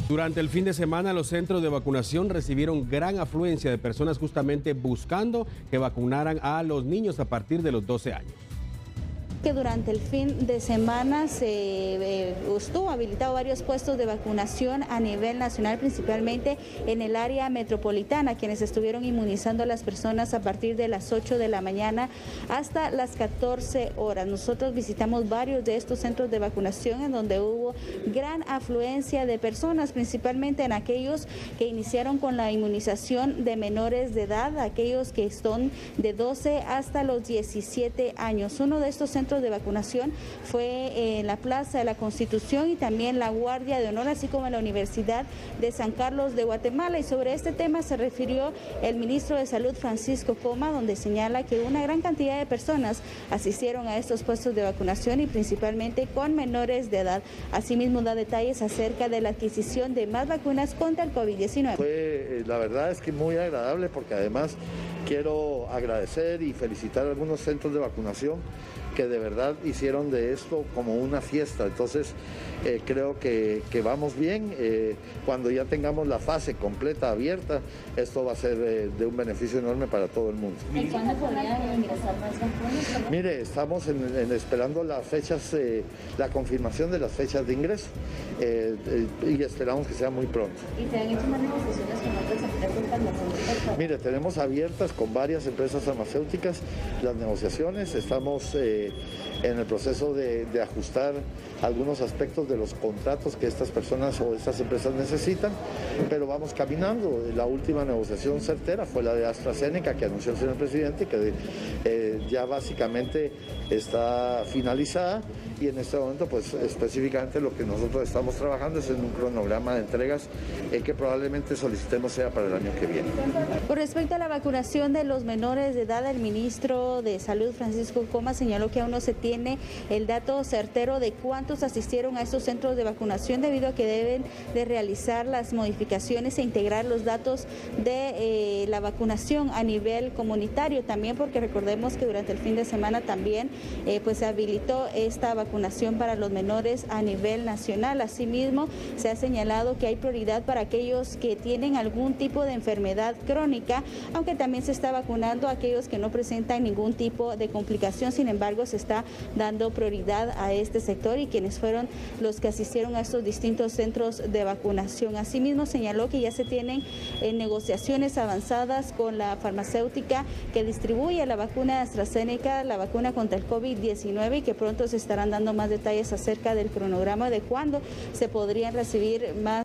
Durante el fin de semana, los centros de vacunación recibieron gran afluencia de personas justamente buscando que vacunaran a los niños a partir de los 12 años. Que durante el fin de semana se estuvo habilitado varios puestos de vacunación a nivel nacional, principalmente en el área metropolitana, quienes estuvieron inmunizando a las personas a partir de las 8 de la mañana hasta las 14 horas. Nosotros visitamos varios de estos centros de vacunación en donde hubo gran afluencia de personas, principalmente en aquellos que iniciaron con la inmunización de menores de edad, aquellos que son de 12 hasta los 17 años. Uno de estos centros de vacunación fue en la Plaza de la Constitución y también la Guardia de Honor, así como en la Universidad de San Carlos de Guatemala. Y sobre este tema se refirió el ministro de Salud, Francisco Coma, donde señala que una gran cantidad de personas asistieron a estos puestos de vacunación y principalmente con menores de edad. Asimismo, da detalles acerca de la adquisición de más vacunas contra el COVID-19. La verdad es que muy agradable, porque además quiero agradecer y felicitar a algunos centros de vacunación que de verdad hicieron de esto como una fiesta. Entonces creo que vamos bien. Cuando ya tengamos la fase completa abierta, esto va a ser de un beneficio enorme para todo el mundo. ¿Y cuándo podrían ingresar más vacunas? Mire, estamos esperando las fechas, la confirmación de las fechas de ingreso, y esperamos que sea muy pronto. ¿Y se han hecho más negociaciones con otras empresas farmacéuticas? Mire, tenemos abiertas con varias empresas farmacéuticas las negociaciones. Estamos en el proceso de ajustar algunos aspectos de los contratos que estas personas o estas empresas necesitan, pero vamos caminando. La última negociación certera fue la de AstraZeneca, que anunció el señor presidente, que ya básicamente está finalizada, y en este momento pues específicamente lo que nosotros estamos trabajando es en un cronograma de entregas que probablemente solicitemos sea para el año que viene. Con respecto a la vacunación de los menores de edad, el ministro de Salud, Francisco Coma, señaló que aún no se tiene el dato certero de cuántos asistieron a estos centros de vacunación, debido a que deben de realizar las modificaciones e integrar los datos de la vacunación a nivel comunitario, también porque recordemos que durante el fin de semana también pues se habilitó esta vacunación para los menores a nivel nacional. Asimismo, se ha señalado que hay prioridad para aquellos que tienen algún tipo de enfermedad crónica, aunque también se está vacunando a aquellos que no presentan ningún tipo de complicación. Sin embargo, se está dando prioridad a este sector y quienes fueron los que asistieron a estos distintos centros de vacunación. Asimismo, señaló que ya se tienen negociaciones avanzadas con la farmacéutica que distribuye la vacuna de AstraZeneca, la vacuna contra el COVID-19, y que pronto se estarán dando más detalles acerca del cronograma de cuándo se podrían recibir más